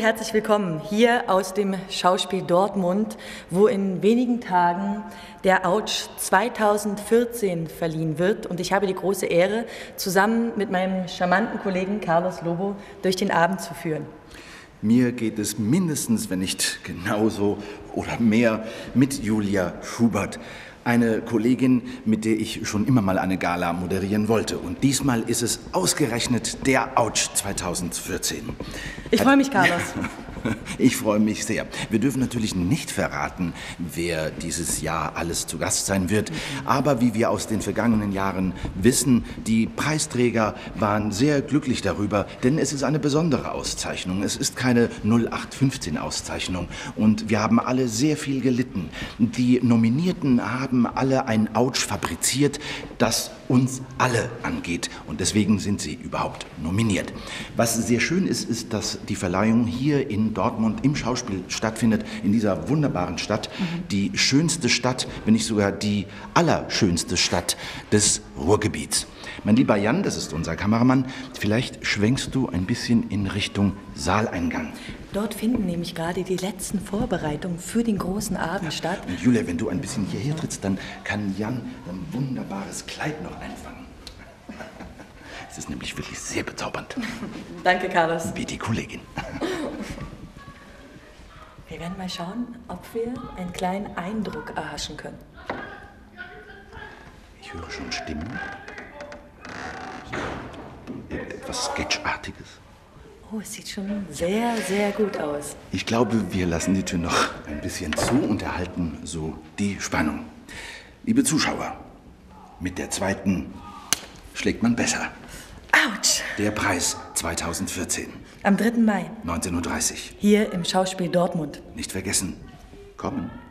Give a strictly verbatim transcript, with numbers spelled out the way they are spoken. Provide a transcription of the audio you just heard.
herzlich willkommen hier aus dem Schauspiel Dortmund, wo in wenigen Tagen der Autsch zweitausendvierzehn verliehen wird. Und ich habe die große Ehre, zusammen mit meinem charmanten Kollegen Carlos Lobo durch den Abend zu führen. Mir geht es mindestens, wenn nicht genauso oder mehr, mit Julia Schubert. Eine Kollegin, mit der ich schon immer mal eine Gala moderieren wollte. Und diesmal ist es ausgerechnet der Autsch zweitausendvierzehn. Ich freue mich, Carlos. Ich freue mich sehr. Wir dürfen natürlich nicht verraten, wer dieses Jahr alles zu Gast sein wird. Aber wie wir aus den vergangenen Jahren wissen, die Preisträger waren sehr glücklich darüber, denn es ist eine besondere Auszeichnung. Es ist keine null acht fünfzehn Auszeichnung. Und wir haben alle sehr viel gelitten. Die Nominierten haben alle ein Autsch fabriziert, das uns alle angeht. Und deswegen sind sie überhaupt nominiert. Was sehr schön ist, ist, dass die Verleihung hier in Dortmund im Schauspiel stattfindet, in dieser wunderbaren Stadt. Mhm. Die schönste Stadt, wenn nicht sogar die allerschönste Stadt des Ruhrgebiets. Mein lieber Jan, das ist unser Kameramann, vielleicht schwenkst du ein bisschen in Richtung Saaleingang. Dort finden nämlich gerade die letzten Vorbereitungen für den großen Abend statt. Und Julia, wenn du ein bisschen hierher trittst, dann kann Jan ein wunderbares Kleid noch einfangen. Es ist nämlich wirklich sehr bezaubernd. Danke, Carlos. Wie die Kollegin. Wir werden mal schauen, ob wir einen kleinen Eindruck erhaschen können. Ich höre schon Stimmen. Etwas Sketchartiges. Oh, es sieht schon sehr, sehr gut aus. Ich glaube, wir lassen die Tür noch ein bisschen zu und erhalten so die Spannung. Liebe Zuschauer, mit der zweiten schlägt man besser. Autsch! Der Preis zweitausendvierzehn. Am dritten Mai. neunzehn Uhr dreißig. Hier im Schauspiel Dortmund. Nicht vergessen, kommen.